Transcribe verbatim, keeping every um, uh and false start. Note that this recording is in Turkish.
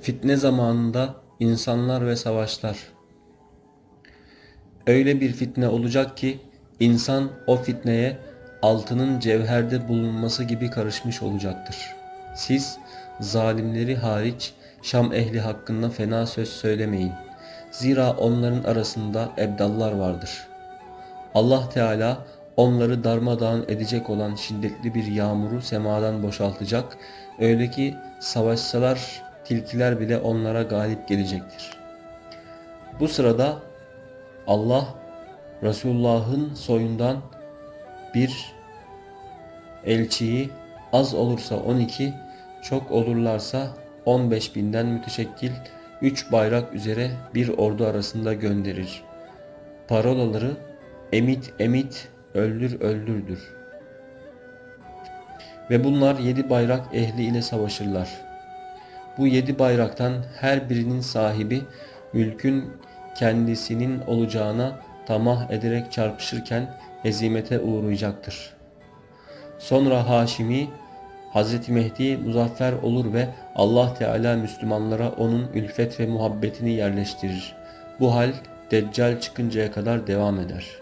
Fitne zamanında insanlar ve savaşlar. Öyle bir fitne olacak ki insan o fitneye altının cevherde bulunması gibi karışmış olacaktır. Siz zalimleri hariç Şam ehli hakkında fena söz söylemeyin. Zira onların arasında ebdallar vardır. Allah Teala onları darmadağın edecek olan şiddetli bir yağmuru semadan boşaltacak. Öyle ki savaşsalar tilkiler bile onlara galip gelecektir. Bu sırada Allah Resulullah'ın soyundan bir elçiyi, az olursa on iki, çok olurlarsa on beş binden müteşekkil üç bayrak üzere bir ordu arasında gönderir. Parolaları emit emit, öldür öldürdür. Ve bunlar yedi bayrak ehli ile savaşırlar. Bu yedi bayraktan her birinin sahibi mülkün kendisinin olacağına tamah ederek çarpışırken hezimete uğrayacaktır. Sonra Haşimi, Hazreti Mehdi muzaffer olur ve Allah Teala Müslümanlara onun ülfet ve muhabbetini yerleştirir. Bu hal Deccal çıkıncaya kadar devam eder.